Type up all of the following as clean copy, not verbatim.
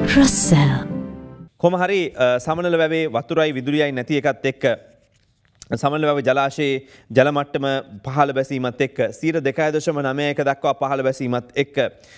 Russell. කොහොම හරි සමනල වැවේ වතුරයි විදුලියයි නැති එකත් එක්ක සමනල වැව ජලාශයේ ජල මට්ටම පහළ බැසීමත් එක්ක 2.9 දක්වා පහළ බැසීමත් එක්ක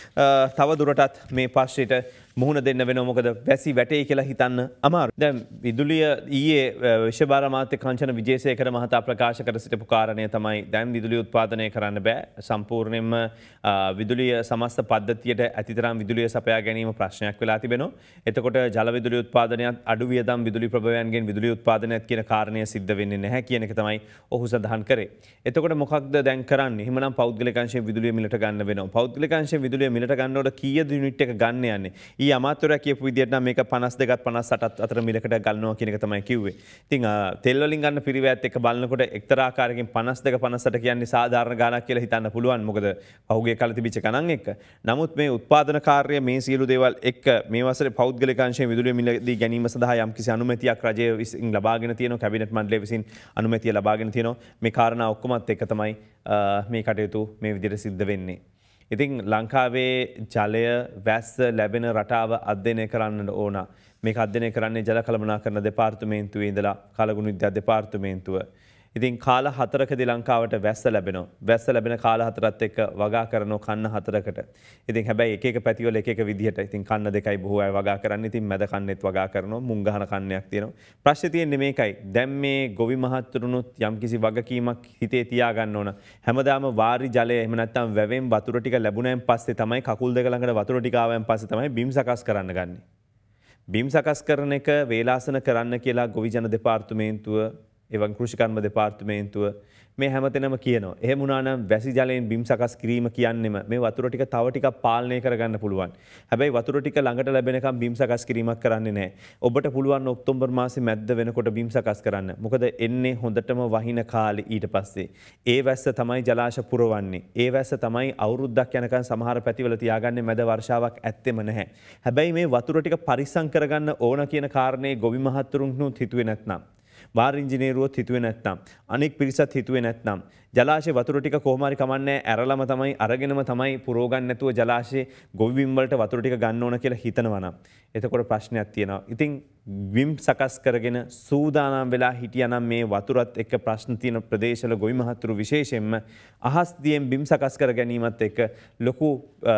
තව දුරටත් මේ ප්‍රශ්නෙට මුහුණ දෙන්න වෙනවා. මොකද වැසි වැටේ කියලා හිතන්න අමාරුයි. දැන් විදුලිය ඊයේ විශ්වභාර අමාත්‍ය කංචන විජේසේකර මහතා ප්‍රකාශ කර සිටපු කාරණය තමයි දැන් විදුලිය උත්පාදනය කරන්න බෑ. සම්පූර්ණයෙන්ම විදුලිය සමස්ත පද්ධතියට ඇතිතරම් විදුලිය සපයා ගැනීම ප්‍රශ්නයක් වෙලා තිබෙනවා. එතකොට ජල විදුලි උත්පාදනයත් අඩු වියදම් විදුලි ප්‍රභවයන්ගෙන් විදුලි උත්පාදනයත් කියන කාරණය සිද්ධ වෙන්නේ නැහැ කියන එක තමයි ඔහු සඳහන් කරේ. එතකොට මොකක්ද දැන් කරන්නේ? එහෙමනම් පෞද්ගලික අංශයෙන් විදුලිය මිලට ගන්න වෙනවා. පෞද්ගලික අංශයෙන් විදුලිය මිලට ගන්නකොට කීයද යුනිට් එක ගන්න යන්නේ? ඊ අමාත්‍යවරයා කියපු විදිහට නම් මේක 52ත් 58ත් අතර මිලකට ගන්නවා කියන එක තමයි කිව්වේ. ඉතින් තෙල් වලින් ගන්න පිරිවැයත් එක්ක බලනකොට එක්තරා ආකාරයකින් 52 58 කියන්නේ සාධාරණ ගාණක් කියලා හිතන්න පුළුවන්. මොකද පහුගිය කාලේ තිබිච්ච ගණන් එක්ක. නමුත් මේ උත්පාදන කාර්ය මේ සියලු දේවල් එක්ක මේ වසරේ පෞද්ගලික අංශයෙන් විදුලිය මිලදී ගැනීම සඳහා යම්කිසි අනුමැතියක් රජය විසින් ලබාගෙන තියෙනවා. කැබිනට් මණ්ඩලය විසින් අනුමැතිය ලබාගෙන තියෙනවා. මේ කාරණා ඔක්කොමත් එක්ක තමයි මේ කටයුතු මේ විදිහට සිද්ධ වෙන්නේ. ඉතින් ලංකාවේ ජලය වැස්ස ලැබෙන රටාව අධ්‍යයනය කරන්න ඕන. මේක අධ්‍යයනය කරන්නේ ජල කළමනාකරණ දෙපාර්තමේන්තුවේ ඉඳලා කලගුණ විද්‍යා දෙපාර්තමේන්තුව. ඉතින් කාල 4කදී ලංකාවට වැස්ස ලැබෙනවා. වැස්ස ලැබෙන කාල 4ත් එක්ක වගා කරනවා කන්න 4කට. ඉතින් හැබැයි එක එක පැතිවල එක එක විදිහට. ඉතින් කන්න දෙකයි බොහෝ අය වගා කරන්නේ. ඉතින් මැද කන්නෙත් වගා කරනවා. මුං ගහන කන්නයක් තියෙනවා. ප්‍රශ්නේ තියෙන්නේ මේකයි. දැන් මේ ගොවි මහත්තුරුනුත් යම්කිසි වගකීමක් හිතේ තියාගන්න ඕන. හැමදාම වාරි ජලය එහෙම නැත්නම් වැවෙන් වතුර ටික ලැබුණාන් පස්සේ තමයි කකුල් දෙක ළඟට වතුර ටික ආවයන් පස්සේ තමයි බිම් සකස් කරන්න ගන්නේ. බිම් සකස් කරන එක වේලාසන කරන්න කියලා ගොවි ජන දෙපාර්තමේන්තුව එවන් කෘෂිකර්ම දෙපාර්තමේන්තුව මේ හැමතැනම කියනවා. එහෙම වුණා නම් වැසි ජලයෙන් බිම් සකස් කිරීම කියන්නේම මේ වතුර ටික තව ටිකක් පාලනය කරගන්න පුළුවන්. හැබැයි වතුර ටික ළඟට ලැබෙනකම් බිම් සකස් කිරීමක් කරන්නේ නැහැ. ඔබට පුළුවන් ඔක්තෝබර් මාසේ මැද්ද වෙනකොට බිම් සකස් කරන්න. මොකද එන්නේ හොඳටම වහින කාලේ ඊට පස්සේ. ඒ වැස්ස තමයි ජලාශ පුරවන්නේ. ඒ වැස්ස තමයි අවුරුද්දක් යනකම් සමහර පැතිවල තියාගන්නේ මැද වර්ෂාවක් ඇත්තෙම නැහැ. හැබැයි මේ වතුර ටික පරිස්සම් කරගන්න ඕන කියන කාරණේ ගොවි මහත්තුරුන්නුත් හිතුවේ නැත්නම් වාර ඉංජිනේරුවොත් හිතුවේ නැත්නම් අනෙක් පිරිසත් හිතුවේ නැත්නම් ජලාශයේ වතුර ටික කොහොම හරි කමන්නේ ඇරලම තමයි අරගෙනම තමයි පුරව ගන්න නැතුව ජලාශයේ ගොවි බිම් වලට වතුර ටික ගන්න ඕන කියලා හිතනවා නම් එතකොට ප්‍රශ්නයක් තියෙනවා. ඉතින් බිම් සකස් කරගෙන සූදානම් වෙලා හිටියානම් මේ වතුරත් එක්ක ප්‍රශ්න තියෙන ප්‍රදේශවල ගොවි මහත්තුරු විශේෂයෙන්ම අහස් දියෙන් බිම් සකස් කර ගැනීමත් එක්ක ලොකු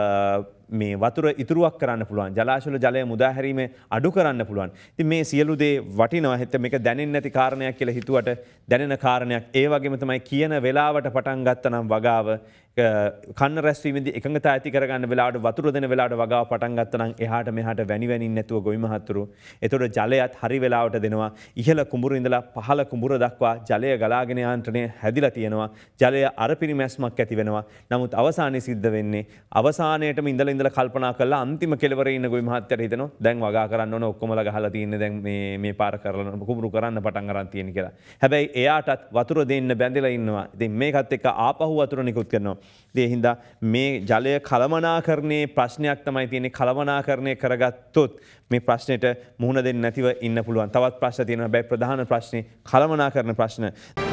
මේ වතුර ඉතුරුවක් කරන්න පුළුවන්. ජලාශවල ජලය මුදා හැරීම අඩු කරන්න පුළුවන්. ඉතින් මේ සියලු දේ වටිනවා. හිත මේක දැනෙන්නේ නැති කාරණයක් කියලා හිතුවට දැනෙන කාරණයක්. ඒ වගේම තමයි කියන වෙලාවට පටන් ගත්තනම් වගාව කන්න රැස්වීමේදී එකඟතා ඇති කරගන්න වෙලාවට වතුර දෙන වෙලාවට වගාව පටන් ගත්තනම් එහාට මෙහාට වැනි වැනින් නැතුව ගොවි මහත්තුරු එතකොට ජලයත් හරි වෙලාවට දෙනවා. ඉහළ කුඹුර ඉඳලා පහළ කුඹුර දක්වා ජලය ගලාගෙන යාන්ත්‍රණය හැදිලා තියෙනවා. ජලය අර පිරිමැස්මක් ඇති වෙනවා. නමුත් අවසානයේ සිද්ධ වෙන්නේ අවසානයේටම ඉඳලා කල්පනා කරලා අන්තිම කෙළවරේ ඉන්න ගොවි මහත්තයාට හිතෙනවා දැන් වගා කරන්න ඕන ඔක්කොමලා ගහලා තියෙන්නේ දැන් මේ පාර කරලා කුඹුරු කරන්න පටන් අරන් තියෙන කියලා. හැබැයි එයාටත් වතුර දෙන්න බැඳලා ඉන්නවා. ඉතින් මේකත් එක්ක ආපහු වතුර නිකුත් කරනවා. ඒ හින්දා මේ ජලය කළමනාකරණයේ ප්‍රශ්නයක් තමයි තියෙන්නේ. කළමනාකරණය කරගත්තොත් මේ ප්‍රශ්නෙට මුහුණ දෙන්න නැතිව ඉන්න පුළුවන්. තවත් ප්‍රශ්න තියෙනවා. හැබැයි ප්‍රධාන ප්‍රශ්නේ කළමනාකරණ ප්‍රශ්න.